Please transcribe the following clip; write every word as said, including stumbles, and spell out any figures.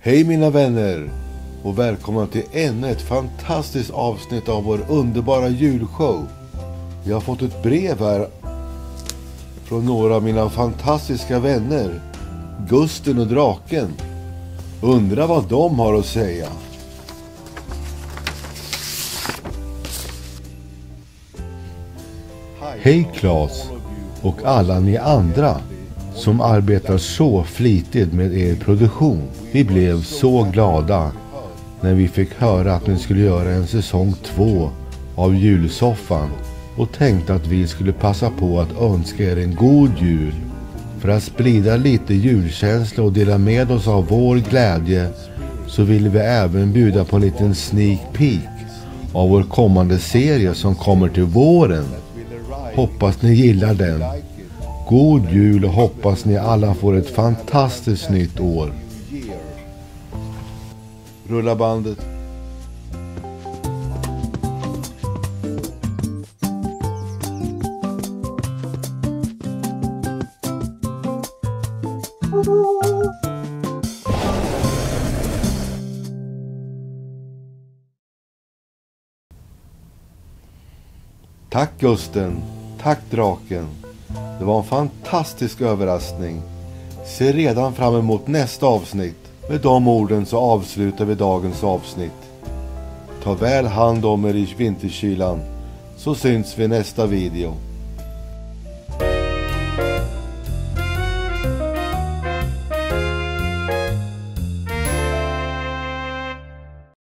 Hej mina vänner och välkomna till ännu ett fantastiskt avsnitt av vår underbara julshow. Jag har fått ett brev här från några av mina fantastiska vänner, Gusten och Draken. Undrar vad de har att säga. Hej Claes och alla ni andra som arbetar så flitigt med er produktion. Vi blev så glada när vi fick höra att ni skulle göra en säsong två av julsoffan och tänkte att vi skulle passa på att önska er en god jul. För att sprida lite julkänsla och dela med oss av vår glädje så vill vi även bjuda på en liten sneak peek av vår kommande serie som kommer till våren. Hoppas ni gillar den. God jul och hoppas ni alla får ett fantastiskt nytt år. Rulla bandet. Tack Gusten, tack Draken. Det var en fantastisk överraskning. Se redan fram emot nästa avsnitt. Med de orden så avslutar vi dagens avsnitt. Ta väl hand om er i vinterkylan, så syns vi i nästa video.